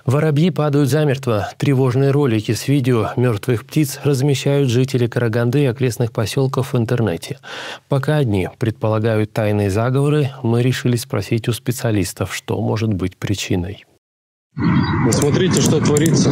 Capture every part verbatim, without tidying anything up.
Воробьи падают замертво. Тревожные ролики с видео мертвых птиц размещают жители Караганды и окрестных поселков в интернете. Пока одни предполагают тайные заговоры, мы решили спросить у специалистов, что может быть причиной. Смотрите, что творится.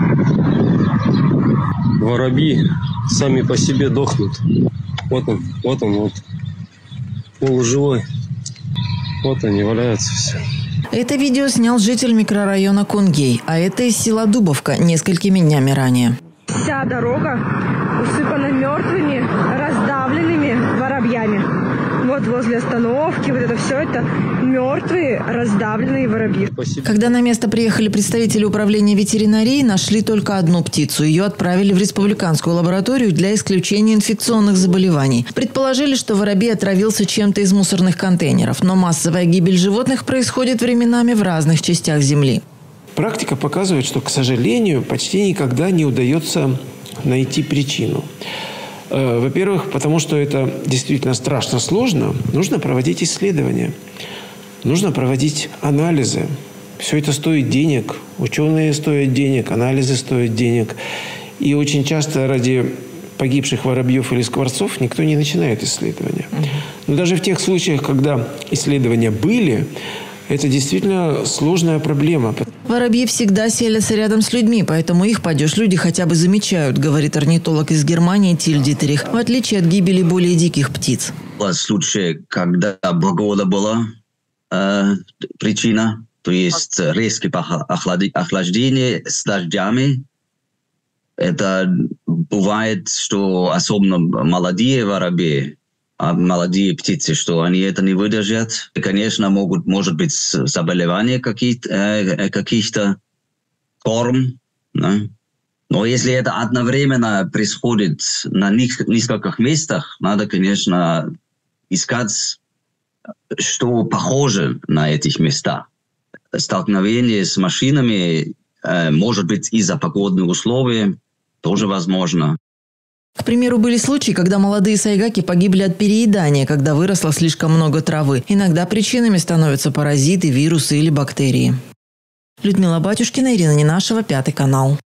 Воробьи сами по себе дохнут. Вот он, вот он, вот. Полуживой. Вот они валяются все. Это видео снял житель микрорайона Кунгей, а это из села Дубовка несколькими днями ранее. Вся дорога усыпана мертвыми, раздавленными воробьями. Вот возле остановки, вот это все это мертвые, раздавленные воробьи. Когда на место приехали представители управления ветеринарии, нашли только одну птицу. Ее отправили в республиканскую лабораторию для исключения инфекционных заболеваний. Предположили, что воробей отравился чем-то из мусорных контейнеров. Но массовая гибель животных происходит временами в разных частях Земли. Практика показывает, что, к сожалению, почти никогда не удается найти причину. Во-первых, потому что это действительно страшно сложно, нужно проводить исследования, нужно проводить анализы. Все это стоит денег, ученые стоят денег, анализы стоят денег. И очень часто ради погибших воробьев или скворцов никто не начинает исследования. Но даже в тех случаях, когда исследования были, это действительно сложная проблема. Воробьи всегда селятся рядом с людьми, поэтому их падеж люди хотя бы замечают, говорит орнитолог из Германии Тиль Дитерих, в отличие от гибели более диких птиц. В случае, когда погода была э, причина, то есть резкое охлаждение с дождями, это бывает, что особенно молодые воробьи, а молодые птицы, что они это не выдержат. Конечно, могут, может быть заболевания какие-то, э, каких-то форм. Да? Но если это одновременно происходит на нескольких местах, надо, конечно, искать, что похоже на этих местах. Столкновение с машинами, э, может быть, из-за погодных условий, тоже возможно. К примеру, были случаи, когда молодые сайгаки погибли от переедания, когда выросло слишком много травы. Иногда причинами становятся паразиты, вирусы или бактерии. Людмила Батюшкина, Ирина Ненашева, Пятый канал.